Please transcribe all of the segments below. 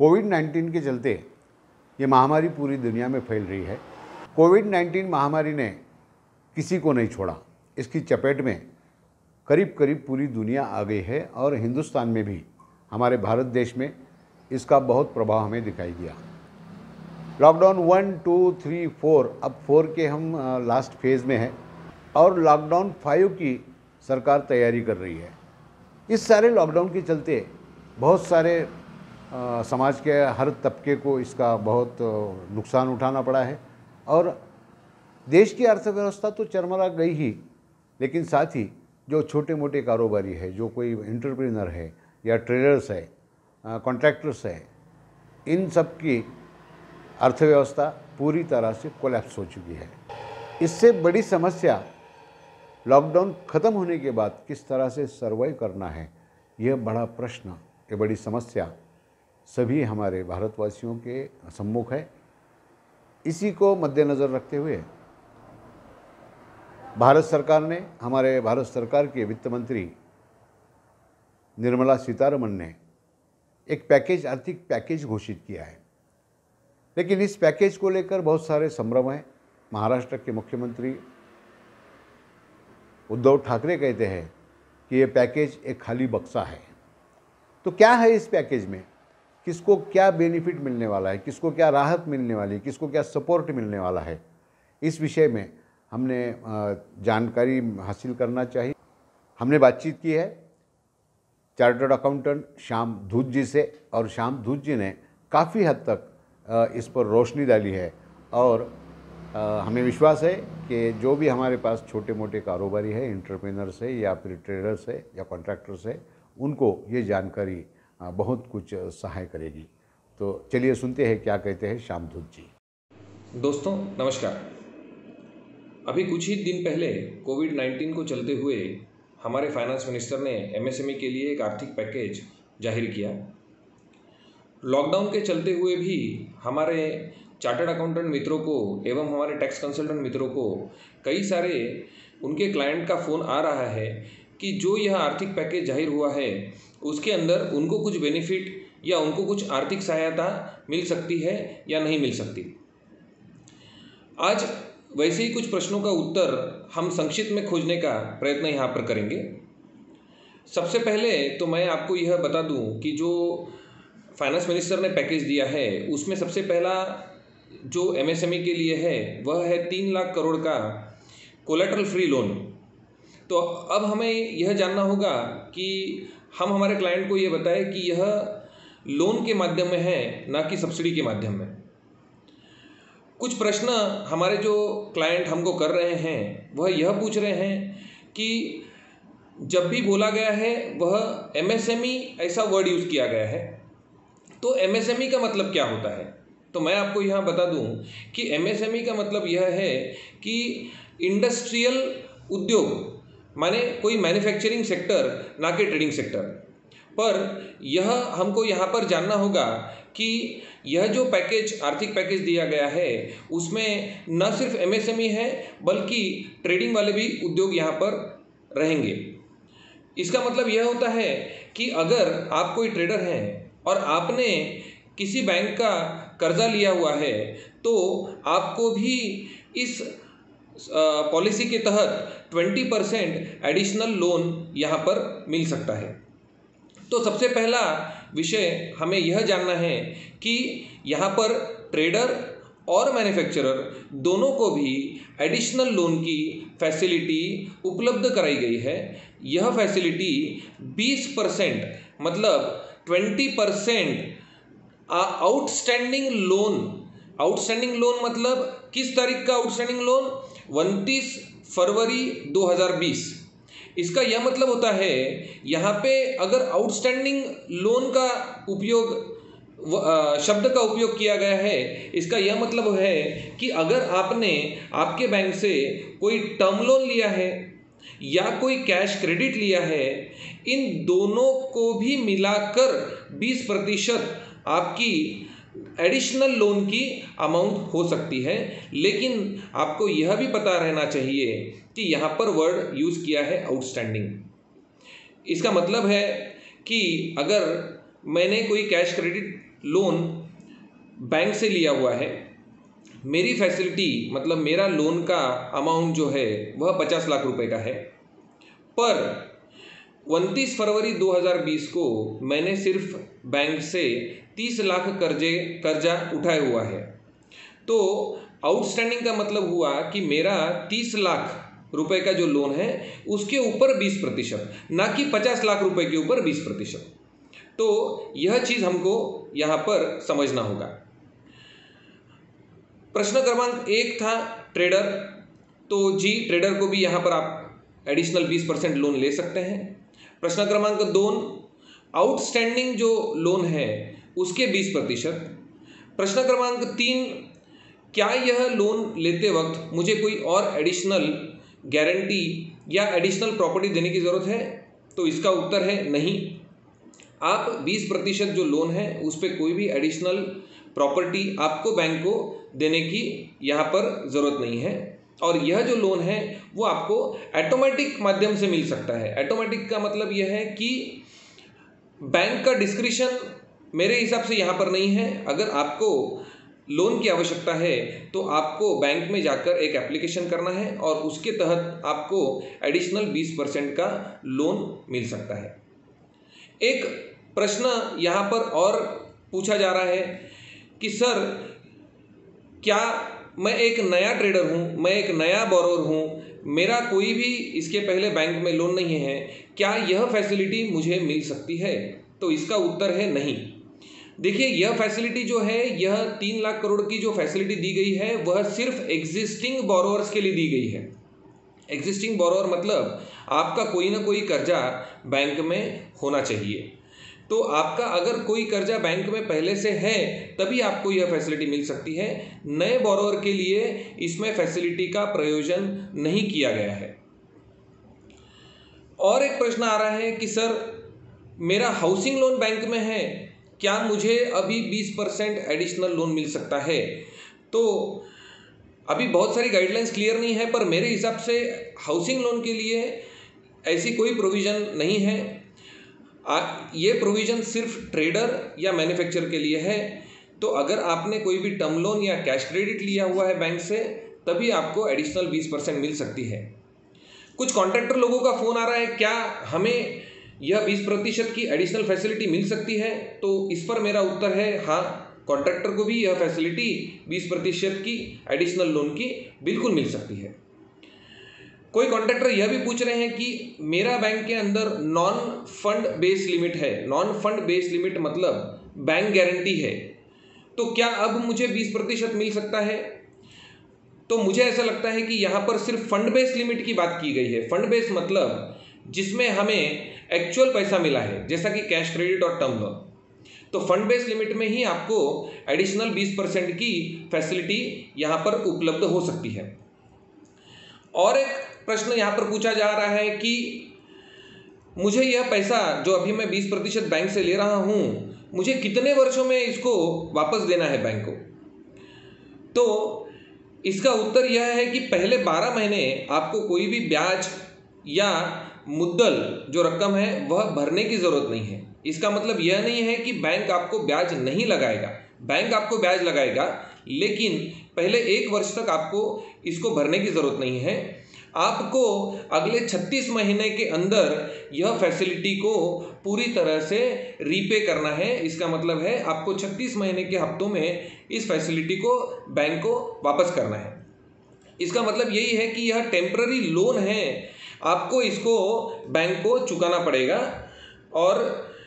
कोविड-19 के चलते ये महामारी पूरी दुनिया में फैल रही है। कोविड-19 महामारी ने किसी को नहीं छोड़ा। इसकी चपेट में करीब करीब पूरी दुनिया आ गई है और हिंदुस्तान में भी, हमारे भारत देश में इसका बहुत प्रभाव हमें दिखाई दिया। लॉकडाउन 1, 2, 3, 4, अब 4 के हम लास्ट फेज़ में हैं और लॉकडाउन 5 की सरकार तैयारी कर रही है। इस सारे लॉकडाउन के चलते बहुत सारे समाज के हर तबके को इसका बहुत नुकसान उठाना पड़ा है और देश की अर्थव्यवस्था तो चरमरा गई ही, लेकिन साथ ही जो छोटे मोटे कारोबारी है, जो कोई एंटरप्रेन्योर है या ट्रेडर्स है, कॉन्ट्रैक्टर्स है, इन सब की अर्थव्यवस्था पूरी तरह से कोलैप्स हो चुकी है। इससे बड़ी समस्या लॉकडाउन ख़त्म होने के बाद किस तरह से सर्वाइव करना है, यह बड़ा प्रश्न, ये बड़ी समस्या सभी हमारे भारतवासियों के सम्मुख है। इसी को मद्देनज़र रखते हुए भारत सरकार ने, हमारे भारत सरकार के वित्त मंत्री निर्मला सीतारमण ने एक पैकेज, आर्थिक पैकेज घोषित किया है। लेकिन इस पैकेज को लेकर बहुत सारे संभ्रम हैं। महाराष्ट्र के मुख्यमंत्री उद्धव ठाकरे कहते हैं कि ये पैकेज एक खाली बक्सा है। तो क्या है इस पैकेज में, किसको क्या बेनिफिट मिलने वाला है, किसको क्या राहत मिलने वाली है, किसको क्या सपोर्ट मिलने वाला है, इस विषय में हमने जानकारी हासिल करना चाहिए। हमने बातचीत की है चार्टर्ड अकाउंटेंट श्याम धूत जी से और श्याम धूत जी ने काफ़ी हद तक इस पर रोशनी डाली है और हमें विश्वास है कि जो भी हमारे पास छोटे मोटे कारोबारी है, एंटरप्रेन्योर्स है या फिर ट्रेडर्स है या कॉन्ट्रैक्टर्स है, उनको ये जानकारी बहुत कुछ सहाय करेगी। तो चलिए सुनते हैं क्या कहते हैं श्याम धूत जी। दोस्तों नमस्कार। अभी कुछ ही दिन पहले कोविड-19 को चलते हुए हमारे फाइनेंस मिनिस्टर ने एमएसएमई के लिए एक आर्थिक पैकेज जाहिर किया। लॉकडाउन के चलते हुए भी हमारे चार्टर्ड अकाउंटेंट मित्रों को एवं हमारे टैक्स कंसल्टेंट मित्रों को कई सारे उनके क्लाइंट का फ़ोन आ रहा है कि जो यह आर्थिक पैकेज जाहिर हुआ है उसके अंदर उनको कुछ बेनिफिट या उनको कुछ आर्थिक सहायता मिल सकती है या नहीं मिल सकती। आज वैसे ही कुछ प्रश्नों का उत्तर हम संक्षिप्त में खोजने का प्रयत्न यहाँ पर करेंगे। सबसे पहले तो मैं आपको यह बता दूं कि जो फाइनेंस मिनिस्टर ने पैकेज दिया है उसमें सबसे पहला जो एमएसएमई के लिए है वह है 3 लाख करोड़ का कोलैटरल फ्री लोन। तो अब हमें यह जानना होगा कि हम हमारे क्लाइंट को ये बताएं कि यह लोन के माध्यम में है, ना कि सब्सिडी के माध्यम में। कुछ प्रश्न हमारे जो क्लाइंट हमको कर रहे हैं वह यह पूछ रहे हैं कि जब भी बोला गया है वह एमएसएमई ऐसा वर्ड यूज़ किया गया है, तो एमएसएमई का मतलब क्या होता है। तो मैं आपको यहाँ बता दूँ कि एमएसएमई का मतलब यह है कि इंडस्ट्रियल उद्योग, माने कोई मैन्युफैक्चरिंग सेक्टर, ना कि ट्रेडिंग सेक्टर। पर यह हमको यहाँ पर जानना होगा कि यह जो पैकेज, आर्थिक पैकेज दिया गया है उसमें न सिर्फ एमएसएमई है बल्कि ट्रेडिंग वाले भी उद्योग यहाँ पर रहेंगे। इसका मतलब यह होता है कि अगर आप कोई ट्रेडर हैं और आपने किसी बैंक का कर्जा लिया हुआ है तो आपको भी इस पॉलिसी के तहत 20% एडिशनल लोन यहाँ पर मिल सकता है। तो सबसे पहला विषय हमें यह जानना है कि यहाँ पर ट्रेडर और मैन्युफैक्चरर दोनों को भी एडिशनल लोन की फैसिलिटी उपलब्ध कराई गई है। यह फैसिलिटी 20% मतलब 20% आउटस्टैंडिंग लोन मतलब किस तारीख का आउटस्टैंडिंग लोन, 29 फरवरी 2020। इसका यह मतलब होता है यहाँ पे अगर आउटस्टैंडिंग लोन का उपयोग शब्द का उपयोग किया गया है, इसका यह मतलब है कि अगर आपने आपके बैंक से कोई टर्म लोन लिया है या कोई कैश क्रेडिट लिया है, इन दोनों को भी मिलाकर 20% आपकी एडिशनल लोन की अमाउंट हो सकती है। लेकिन आपको यह भी पता रहना चाहिए कि यहाँ पर वर्ड यूज़ किया है आउटस्टैंडिंग। इसका मतलब है कि अगर मैंने कोई कैश क्रेडिट लोन बैंक से लिया हुआ है, मेरी फैसिलिटी मतलब मेरा लोन का अमाउंट जो है वह 50 लाख रुपए का है, पर 29 फरवरी 2020 को मैंने सिर्फ बैंक से 30 लाख कर्जा उठाया हुआ है। तो आउटस्टैंडिंग का मतलब हुआ कि मेरा 30 लाख रुपए का जो लोन है उसके ऊपर 20%, ना कि 50 लाख रुपए के ऊपर 20%। तो यह चीज़ हमको यहाँ पर समझना होगा। प्रश्न क्रमांक 1 था ट्रेडर, तो जी ट्रेडर को भी यहाँ पर आप एडिशनल 20% लोन ले सकते हैं। प्रश्न क्रमांक 2, आउटस्टैंडिंग जो लोन है उसके 20%। प्रश्न क्रमांक 3, क्या यह लोन लेते वक्त मुझे कोई और एडिशनल गारंटी या एडिशनल प्रॉपर्टी देने की ज़रूरत है? तो इसका उत्तर है नहीं। आप 20% जो लोन है उस पर कोई भी एडिशनल प्रॉपर्टी आपको बैंक को देने की यहाँ पर ज़रूरत नहीं है। और यह जो लोन है वो आपको ऑटोमेटिक माध्यम से मिल सकता है। ऑटोमेटिक का मतलब यह है कि बैंक का डिस्क्रिशन मेरे हिसाब से यहाँ पर नहीं है। अगर आपको लोन की आवश्यकता है तो आपको बैंक में जाकर एक एप्लीकेशन करना है और उसके तहत आपको एडिशनल 20% का लोन मिल सकता है। एक प्रश्न यहाँ पर और पूछा जा रहा है कि सर क्या मैं एक नया ट्रेडर हूँ, मैं एक नया बोरोवर हूँ, मेरा कोई भी इसके पहले बैंक में लोन नहीं है, क्या यह फैसिलिटी मुझे मिल सकती है? तो इसका उत्तर है नहीं। देखिए यह फैसिलिटी जो है, यह 3 लाख करोड़ की जो फैसिलिटी दी गई है वह सिर्फ एग्जिस्टिंग बोरोवर्स के लिए दी गई है। एग्जिस्टिंग बोरोवर मतलब आपका कोई ना कोई कर्जा बैंक में होना चाहिए। तो आपका अगर कोई कर्जा बैंक में पहले से है तभी आपको यह फैसिलिटी मिल सकती है। नए बोरोवर के लिए इसमें फैसिलिटी का प्रयोजन नहीं किया गया है। और एक प्रश्न आ रहा है कि सर मेरा हाउसिंग लोन बैंक में है, क्या मुझे अभी 20% एडिशनल लोन मिल सकता है? तो अभी बहुत सारी गाइडलाइंस क्लियर नहीं है, पर मेरे हिसाब से हाउसिंग लोन के लिए ऐसी कोई प्रोविज़न नहीं है। ये प्रोविज़न सिर्फ ट्रेडर या मैन्युफैक्चरर के लिए है। तो अगर आपने कोई भी टर्म लोन या कैश क्रेडिट लिया हुआ है बैंक से तभी आपको एडिशनल 20% मिल सकती है। कुछ कॉन्ट्रैक्टर लोगों का फ़ोन आ रहा है, क्या हमें यह 20% की एडिशनल फैसिलिटी मिल सकती है? तो इस पर मेरा उत्तर है हाँ, कॉन्ट्रैक्टर को भी यह फैसिलिटी 20% की एडिशनल लोन की बिल्कुल मिल सकती है। कोई कॉन्ट्रैक्टर यह भी पूछ रहे हैं कि मेरा बैंक के अंदर नॉन फंड बेस लिमिट है। नॉन फंड बेस लिमिट मतलब बैंक गारंटी है, तो क्या अब मुझे 20% मिल सकता है? तो मुझे ऐसा लगता है कि यहाँ पर सिर्फ फंड बेस लिमिट की बात की गई है। फंड बेस मतलब जिसमें हमें एक्चुअल पैसा मिला है, जैसा कि कैश क्रेडिट और टर्म लोन। तो फंड बेस लिमिट में ही आपको एडिशनल 20% की फैसिलिटी यहाँ पर उपलब्ध हो सकती है। और एक प्रश्न यहाँ पर पूछा जा रहा है कि मुझे यह पैसा जो अभी मैं 20% बैंक से ले रहा हूँ, मुझे कितने वर्षों में इसको वापस देना है बैंक को? तो इसका उत्तर यह है कि पहले 12 महीने आपको कोई भी ब्याज या मुद्दल जो रकम है वह भरने की ज़रूरत नहीं है। इसका मतलब यह नहीं है कि बैंक आपको ब्याज नहीं लगाएगा, बैंक आपको ब्याज लगाएगा, लेकिन पहले 1 वर्ष तक आपको इसको भरने की ज़रूरत नहीं है। आपको अगले 36 महीने के अंदर यह फैसिलिटी को पूरी तरह से रीपे करना है। इसका मतलब है आपको 36 महीने के हफ्तों में इस फैसिलिटी को बैंक को वापस करना है। इसका मतलब यही है कि यह टेम्पररी लोन है, आपको इसको बैंक को चुकाना पड़ेगा। और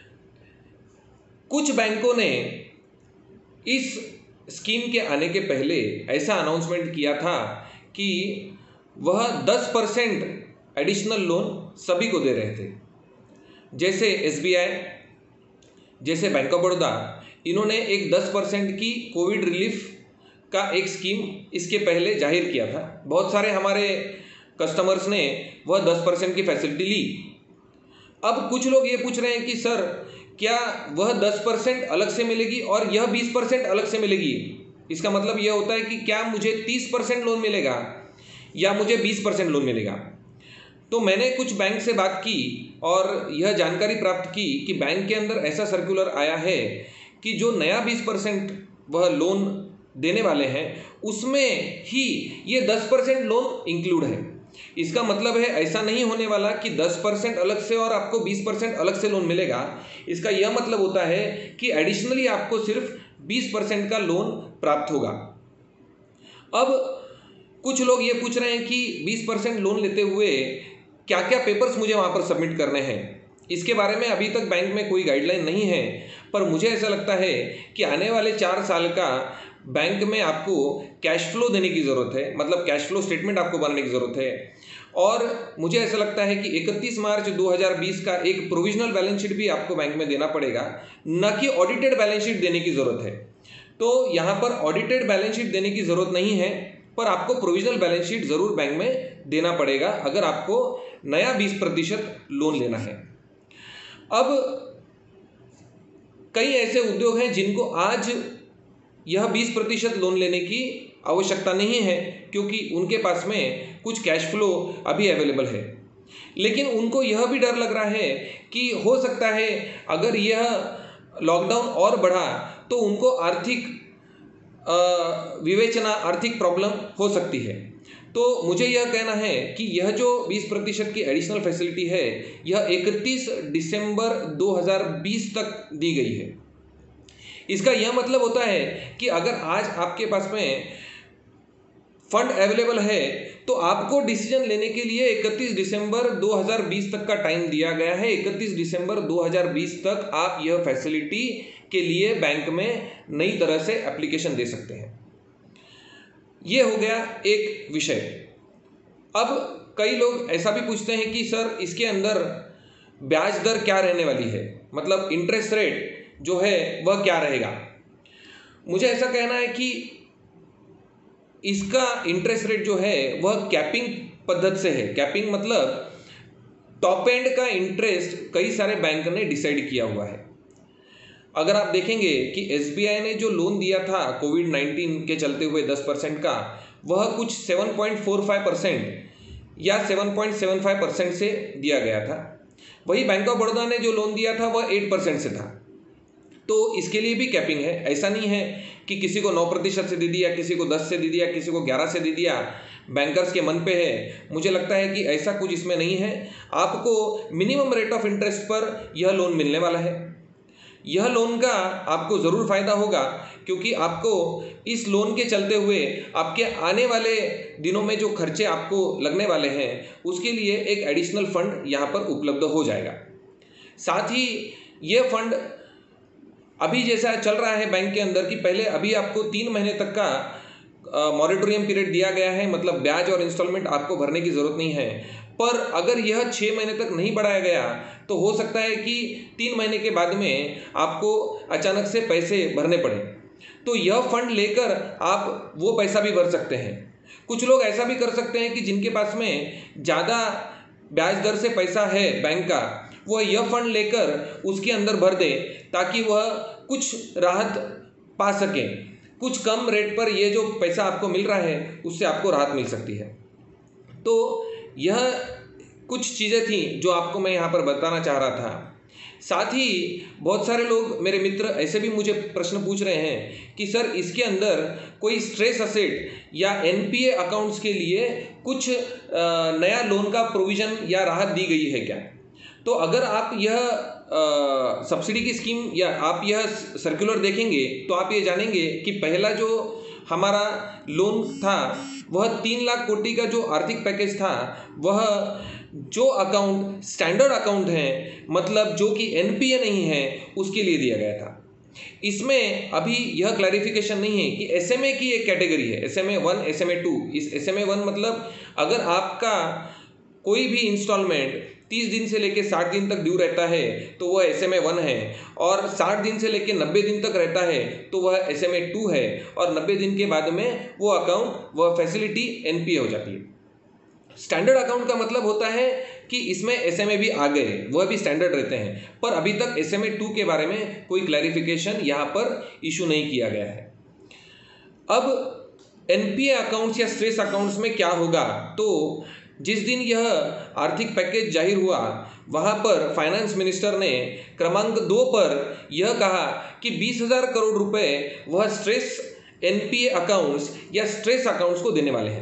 कुछ बैंकों ने इस स्कीम के आने के पहले ऐसा अनाउंसमेंट किया था कि वह 10% एडिशनल लोन सभी को दे रहे थे। जैसे SBI, जैसे बैंक ऑफ बड़ौदा, इन्होंने एक 10% की कोविड रिलीफ का एक स्कीम इसके पहले जाहिर किया था। बहुत सारे हमारे कस्टमर्स ने वह 10% की फैसिलिटी ली। अब कुछ लोग ये पूछ रहे हैं कि सर क्या वह 10% अलग से मिलेगी और यह 20% अलग से मिलेगी? इसका मतलब यह होता है कि क्या मुझे 30% लोन मिलेगा या मुझे 20% लोन मिलेगा? तो मैंने कुछ बैंक से बात की और यह जानकारी प्राप्त की कि बैंक के अंदर ऐसा सर्कुलर आया है कि जो नया 20% वह लोन देने वाले हैं उसमें ही ये 10% लोन इंक्लूड है। इसका मतलब है ऐसा नहीं होने वाला कि 10% अलग से और आपको 20% अलग से लोन मिलेगा। इसका यह मतलब होता है कि एडिशनली आपको सिर्फ 20% का लोन प्राप्त होगा। अब कुछ लोग ये पूछ रहे हैं कि 20% लोन लेते हुए क्या क्या पेपर्स मुझे वहाँ पर सबमिट करने हैं। इसके बारे में अभी तक बैंक में कोई गाइडलाइन नहीं है, पर मुझे ऐसा लगता है कि आने वाले 4 साल का बैंक में आपको कैश फ्लो देने की ज़रूरत है, मतलब कैश फ्लो स्टेटमेंट आपको बनाने की ज़रूरत है। और मुझे ऐसा लगता है कि 31 मार्च 2020 का एक प्रोविजनल बैलेंस शीट भी आपको बैंक में देना पड़ेगा, न कि ऑडिटेड बैलेंस शीट देने की ज़रूरत है। तो यहाँ पर ऑडिटेड बैलेंस शीट देने की ज़रूरत नहीं है, पर आपको प्रोविजनल बैलेंस शीट ज़रूर बैंक में देना पड़ेगा अगर आपको नया 20% लोन लेना है। अब कई ऐसे उद्योग हैं जिनको आज यह 20% लोन लेने की आवश्यकता नहीं है, क्योंकि उनके पास में कुछ कैश फ्लो अभी अवेलेबल है। लेकिन उनको यह भी डर लग रहा है कि हो सकता है अगर यह लॉकडाउन और बढ़ा तो उनको आर्थिक विवेचना, आर्थिक प्रॉब्लम हो सकती है। तो मुझे यह कहना है कि यह जो 20% की एडिशनल फैसिलिटी है यह 31 दिसंबर 2020 तक दी गई है। इसका यह मतलब होता है कि अगर आज आपके पास में फंड अवेलेबल है तो आपको डिसीजन लेने के लिए 31 दिसंबर 2020 तक का टाइम दिया गया है। 31 दिसंबर 2020 तक आप यह फैसिलिटी के लिए बैंक में नई तरह से एप्लीकेशन दे सकते हैं। यह हो गया एक विषय। अब कई लोग ऐसा भी पूछते हैं कि सर इसके अंदर ब्याज दर क्या रहने वाली है, मतलब इंटरेस्ट रेट जो है वह क्या रहेगा। मुझे ऐसा कहना है कि इसका इंटरेस्ट रेट जो है वह कैपिंग पद्धति से है। कैपिंग मतलब टॉप एंड का इंटरेस्ट कई सारे बैंक ने डिसाइड किया हुआ है। अगर आप देखेंगे कि SBI ने जो लोन दिया था कोविड-19 के चलते हुए 10% का, वह कुछ 7.45% या 7.75% से दिया गया था। वही बैंक ऑफ बड़ौदा ने जो लोन दिया था वह 8% से था। तो इसके लिए भी कैपिंग है। ऐसा नहीं है कि किसी को 9% से दे दिया, किसी को 10 से दे दिया, किसी को 11 से दे दिया, बैंकर्स के मन पे है। मुझे लगता है कि ऐसा कुछ इसमें नहीं है। आपको मिनिमम रेट ऑफ इंटरेस्ट पर यह लोन मिलने वाला है। यह लोन का आपको ज़रूर फ़ायदा होगा, क्योंकि आपको इस लोन के चलते हुए आपके आने वाले दिनों में जो खर्चे आपको लगने वाले हैं उसके लिए एक एडिशनल फंड यहाँ पर उपलब्ध हो जाएगा। साथ ही ये फंड अभी जैसा चल रहा है बैंक के अंदर कि पहले अभी आपको 3 महीने तक का मॉरेटोरियम पीरियड दिया गया है, मतलब ब्याज और इंस्टॉलमेंट आपको भरने की ज़रूरत नहीं है। पर अगर यह 6 महीने तक नहीं बढ़ाया गया तो हो सकता है कि 3 महीने के बाद में आपको अचानक से पैसे भरने पड़े। तो यह फंड लेकर आप वो पैसा भी भर सकते हैं। कुछ लोग ऐसा भी कर सकते हैं कि जिनके पास में ज़्यादा ब्याज दर से पैसा है बैंक का, वह यह फंड लेकर उसके अंदर भर दे ताकि वह कुछ राहत पा सकें। कुछ कम रेट पर ये जो पैसा आपको मिल रहा है उससे आपको राहत मिल सकती है। तो यह कुछ चीज़ें थी जो आपको मैं यहाँ पर बताना चाह रहा था। साथ ही बहुत सारे लोग, मेरे मित्र ऐसे भी मुझे प्रश्न पूछ रहे हैं कि सर इसके अंदर कोई स्ट्रेस असेट या NPA अकाउंट्स के लिए कुछ नया लोन का प्रोविज़न या राहत दी गई है क्या। तो अगर आप यह सब्सिडी की स्कीम या आप यह सर्कुलर देखेंगे तो आप ये जानेंगे कि पहला जो हमारा लोन था वह 3 लाख कोटि का जो आर्थिक पैकेज था, वह जो अकाउंट स्टैंडर्ड अकाउंट हैं, मतलब जो कि NPA नहीं है, उसके लिए दिया गया था। इसमें अभी यह क्लैरिफिकेशन नहीं है कि SMA की एक कैटेगरी है, SMA 1, SMA 2। इस SMA 1 मतलब अगर आपका कोई भी इंस्टॉलमेंट 30 दिन से लेकर 60 दिन तक ड्यू रहता है तो वह SMA 1 है, और 60 दिन से लेकर 90 दिन तक रहता है तो वह SMA 2 है, और 90 दिन के बाद में वो अकाउंट, वह फैसिलिटी NPA हो जाती है। स्टैंडर्ड अकाउंट का मतलब होता है कि इसमें SMA भी आ गए, वह भी स्टैंडर्ड रहते हैं, पर अभी तक SMA 2 के बारे में कोई क्लैरिफिकेशन यहाँ पर इशू नहीं किया गया है। अब NPA अकाउंट्स या स्ट्रेस अकाउंट्स में क्या होगा, तो जिस दिन यह आर्थिक पैकेज जाहिर हुआ वहाँ पर फाइनेंस मिनिस्टर ने क्रमांक 2 पर यह कहा कि 20,000 करोड़ रुपए वह स्ट्रेस एनपीए अकाउंट्स या स्ट्रेस अकाउंट्स को देने वाले हैं।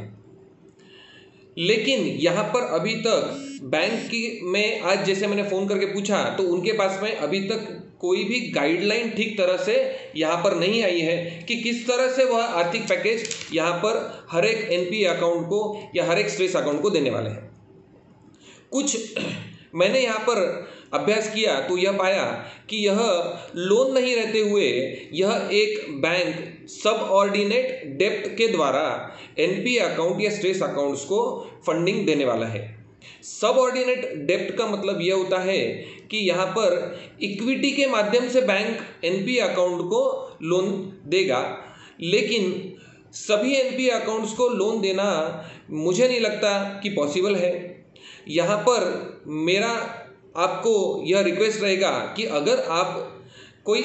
लेकिन यहाँ पर अभी तक बैंक की में आज जैसे मैंने फ़ोन करके पूछा तो उनके पास में अभी तक कोई भी गाइडलाइन ठीक तरह से यहाँ पर नहीं आई है कि किस तरह से वह आर्थिक पैकेज यहाँ पर हर एक एनपीए अकाउंट को या हर एक स्ट्रेस अकाउंट को देने वाले हैं। कुछ मैंने यहाँ पर अभ्यास किया तो यह पाया कि यह लोन नहीं रहते हुए यह एक बैंक सबऑर्डिनेट डेब्ट के द्वारा एनपीए अकाउंट या स्ट्रेस अकाउंट्स को फंडिंग देने वाला है। सबऑर्डिनेट डेब्ट का मतलब यह होता है कि यहाँ पर इक्विटी के माध्यम से बैंक एनपीए अकाउंट को लोन देगा, लेकिन सभी एनपीए अकाउंट्स को लोन देना मुझे नहीं लगता कि पॉसिबल है। यहाँ पर मेरा आपको यह रिक्वेस्ट रहेगा कि अगर आप कोई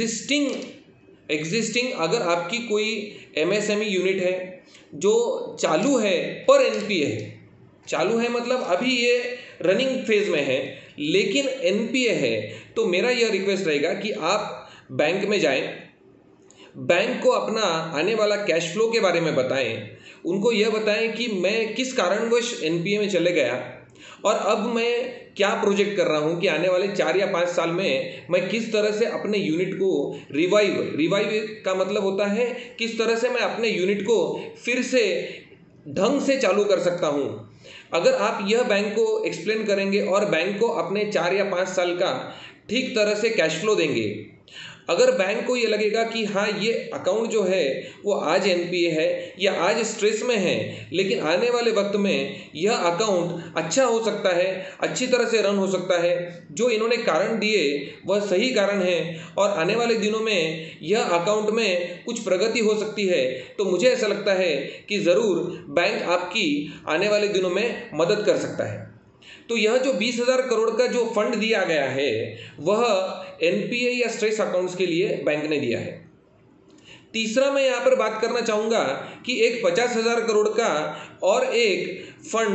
एग्जिस्टिंग अगर आपकी कोई एमएसएमई यूनिट है जो चालू है पर एनपीए है, चालू है मतलब अभी ये रनिंग फेज में है लेकिन एनपीए है, तो मेरा यह रिक्वेस्ट रहेगा कि आप बैंक में जाएं, बैंक को अपना आने वाला कैश फ्लो के बारे में बताएं, उनको यह बताएं कि मैं किस कारणवश एनपीए में चले गया और अब मैं क्या प्रोजेक्ट कर रहा हूं कि आने वाले 4 या 5 साल में मैं किस तरह से अपने यूनिट को रिवाइव का मतलब होता है किस तरह से मैं अपने यूनिट को फिर से ढंग से चालू कर सकता हूं। अगर आप यह बैंक को एक्सप्लेन करेंगे और बैंक को अपने 4 या 5 साल का ठीक तरह से कैश फ्लो देंगे, अगर बैंक को ये लगेगा कि हाँ ये अकाउंट जो है वो आज एनपीए है या आज स्ट्रेस में है, लेकिन आने वाले वक्त में यह अकाउंट अच्छा हो सकता है, अच्छी तरह से रन हो सकता है, जो इन्होंने कारण दिए वह सही कारण है और आने वाले दिनों में यह अकाउंट में कुछ प्रगति हो सकती है, तो मुझे ऐसा लगता है कि ज़रूर बैंक आपकी आने वाले दिनों में मदद कर सकता है। तो यह जो 20,000 करोड़ का जो फंड दिया गया है वह एनपीए या स्ट्रेस अकाउंट्स के लिए बैंक ने दिया है। तीसरा मैं यहाँ पर बात करना चाहूँगा कि एक 50,000 करोड़ का और एक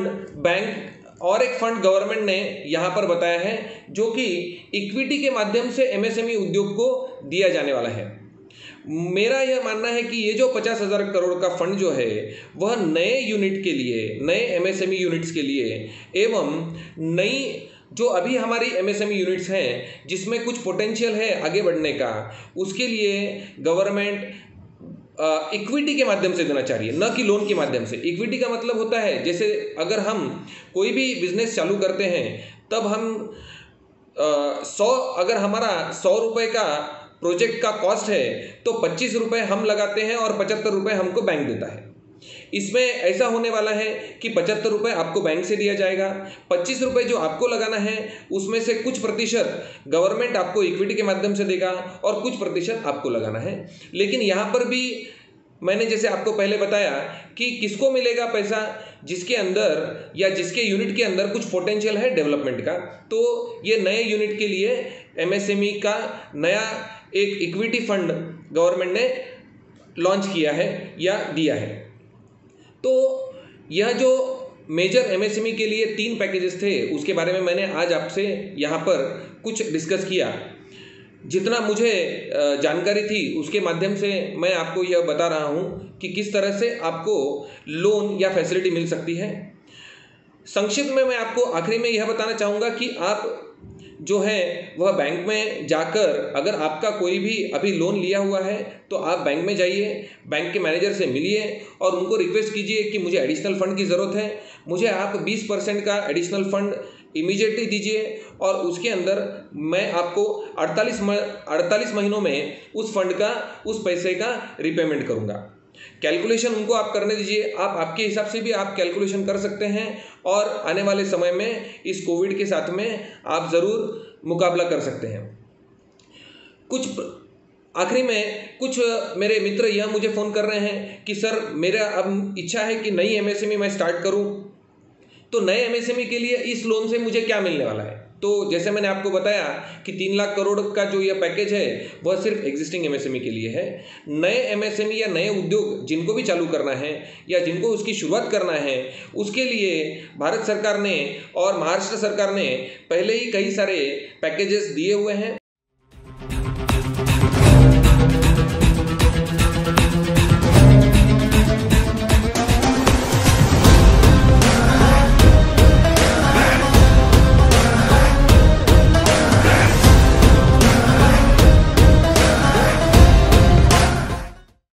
फंड गवर्नमेंट ने यहाँ पर बताया है जो कि इक्विटी के माध्यम से एमएसएमई उद्योग को दिया जाने वाला है। मेरा यह मानना है कि ये जो 50,000 करोड़ का फंड जो है वह नए यूनिट के लिए, नए एमएसएमई यूनिट्स के लिए एवं नई जो अभी हमारी एमएसएमई यूनिट्स हैं जिसमें कुछ पोटेंशियल है आगे बढ़ने का, उसके लिए गवर्नमेंट इक्विटी के माध्यम से देना चाहिए, न कि लोन के माध्यम से। इक्विटी का मतलब होता है जैसे अगर हम कोई भी बिजनेस चालू करते हैं तब हम अगर हमारा 100 रुपये का प्रोजेक्ट का कॉस्ट है तो 25 रुपये हम लगाते हैं और 75 रुपये हमको बैंक देता है। इसमें ऐसा होने वाला है कि 75 रुपये आपको बैंक से दिया जाएगा, 25 रुपये जो आपको लगाना है उसमें से कुछ प्रतिशत गवर्नमेंट आपको इक्विटी के माध्यम से देगा और कुछ प्रतिशत आपको लगाना है। लेकिन यहाँ पर भी मैंने जैसे आपको पहले बताया कि किसको मिलेगा पैसा, जिसके अंदर या जिसके यूनिट के अंदर कुछ पोटेंशियल है डेवलपमेंट का। तो ये नए यूनिट के लिए एमएसएमई का नया एक इक्विटी फंड गवर्नमेंट ने लॉन्च किया है या दिया है। तो यह जो मेजर एमएसएमई के लिए 3 पैकेजेस थे उसके बारे में मैंने आज आपसे यहाँ पर कुछ डिस्कस किया। जितना मुझे जानकारी थी उसके माध्यम से मैं आपको यह बता रहा हूँ कि किस तरह से आपको लोन या फैसिलिटी मिल सकती है। संक्षिप्त में मैं आपको आखिरी में यह बताना चाहूँगा कि आप जो है वह बैंक में जाकर अगर आपका कोई भी अभी लोन लिया हुआ है तो आप बैंक में जाइए, बैंक के मैनेजर से मिलिए और उनको रिक्वेस्ट कीजिए कि मुझे एडिशनल फ़ंड की ज़रूरत है, मुझे आप 20% का एडिशनल फ़ंड इमीडिएटली दीजिए और उसके अंदर मैं आपको 48 महीनों में उस फंड का, उस पैसे का रिपेमेंट करूँगा। कैलकुलेशन उनको आप करने दीजिए, आप आपके हिसाब से भी आप कैलकुलेशन कर सकते हैं और आने वाले समय में इस कोविड के साथ में आप ज़रूर मुकाबला कर सकते हैं। आखिरी में कुछ मेरे मित्र यह मुझे फ़ोन कर रहे हैं कि सर मेरा अब इच्छा है कि नई एमएसएमई मैं स्टार्ट करूं, तो नए एमएसएमई के लिए इस लोन से मुझे क्या मिलने वाला है। तो जैसे मैंने आपको बताया कि 3 लाख करोड़ का जो यह पैकेज है वह सिर्फ एग्जिस्टिंग एमएसएमई के लिए है। नए एमएसएमई या नए उद्योग जिनको भी चालू करना है या जिनको उसकी शुरुआत करना है, उसके लिए भारत सरकार ने और महाराष्ट्र सरकार ने पहले ही कई सारे पैकेजेस दिए हुए हैं